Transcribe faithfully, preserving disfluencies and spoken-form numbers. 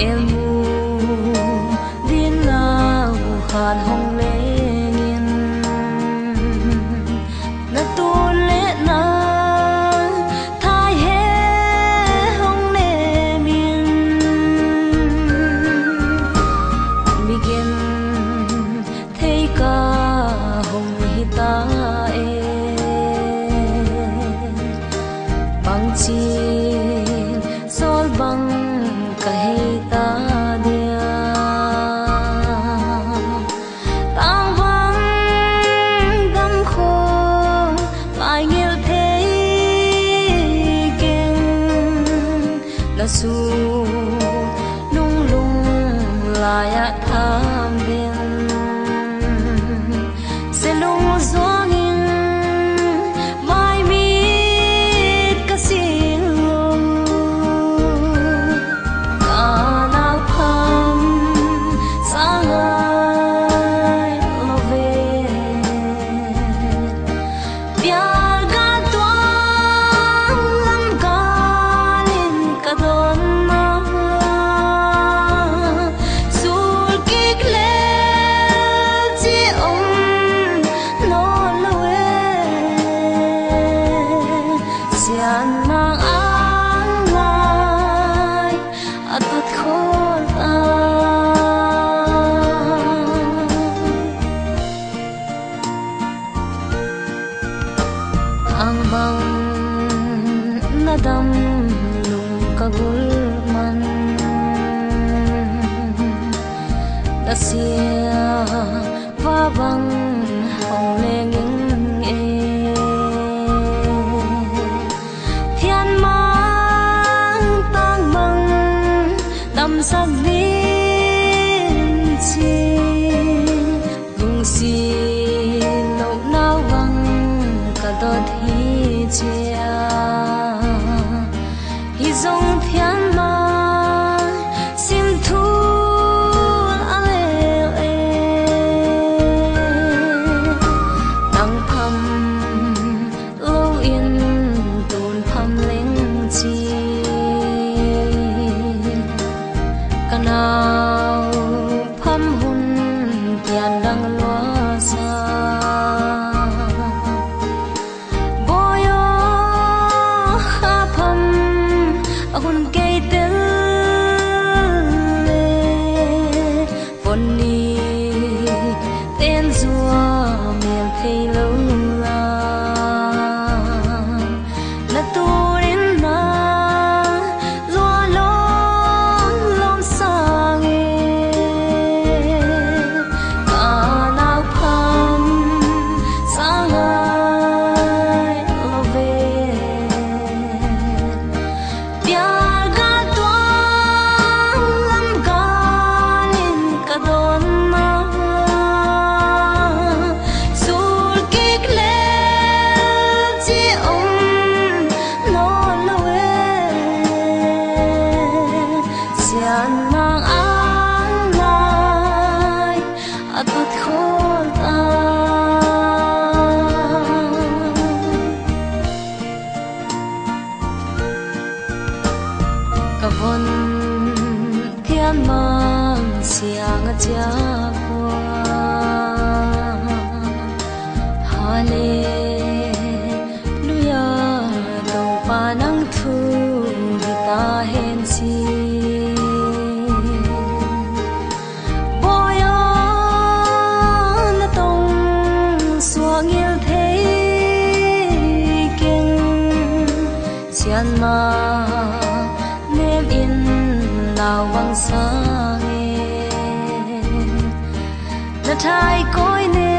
mu din la khan hong le ngin na tu le na thai he hong le min mi gen thei ka hong hi ta e bang chi sol bang ka hei ta dia tang bang gam kho mai ngil thei ken la su lung lung la ya tham ben se lung zong in mai mi ka sin lung ka na pham sang ai lo ve pyar ga toang lam ka lin ka don na sul kik le chi om no lo we sian mang ang lai atot khol ta ang bang nadam lung kagul man dasia va bang hong lenging e thian mang tang mang dam sak din chi lung si lo nao bang ka do thi chia hi zong thian ma sim thu a le e nang pham lo in tun pham leng chi kanao pham hun tian dang lo sa boyo ha pham hun kei tel le von ni ten zua miel thei lo la na turin na lo lo lom sang e ka na pham sang ai lo ve pyar ga toang lam ka lin ka don na sul kik le chi om no lo we sian mang ang lai atot khol ta ka von thian mang siang a cha kwa hallelujah do pa nang thu hi ta hen si boyo na tong suang il thei ken sian ma nem in lao wang sang e na thai koi ne